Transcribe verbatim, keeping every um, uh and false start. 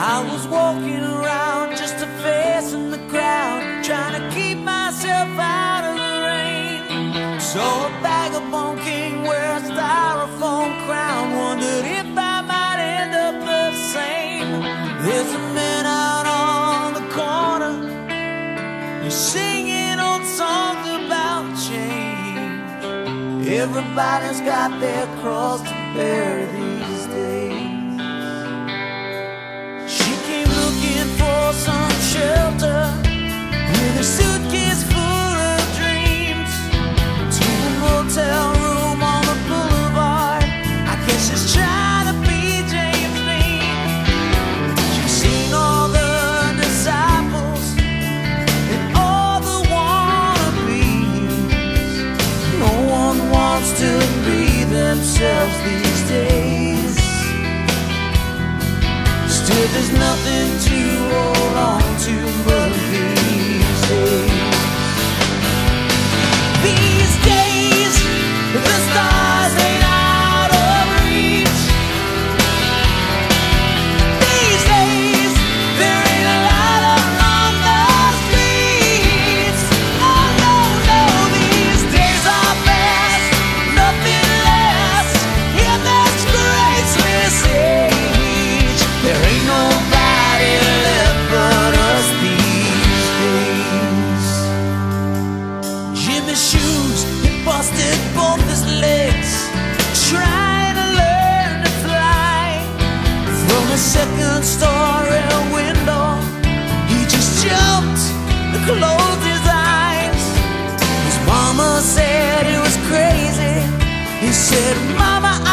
I was walking around just a face in the crowd, trying to keep myself out of the rain. Saw a vagabond king wear a styrofoam crown, wondered if I might end up the same. There's a man out on the corner, he's singing old songs about change. Everybody's got their cross to bear these days. For some shelter with a suitcase full of dreams, to a motel room on the boulevard. I guess she's trying to be James Dean. She's seen all the disciples and all the wannabes. No one wants to be themselves these days. Still, there's nothing to hold on to but these days. These days, the stars ain't out of reach. These days, there ain't a light along the streets. Oh no, no, these days are fast, nothing less in this graceless age. There ain't nobody left but us these days. Jimmy's shoes, he busted both his legs, trying to learn to fly. From a second story window, he just jumped and closed his eyes. His mama said he was crazy. He said, Mama,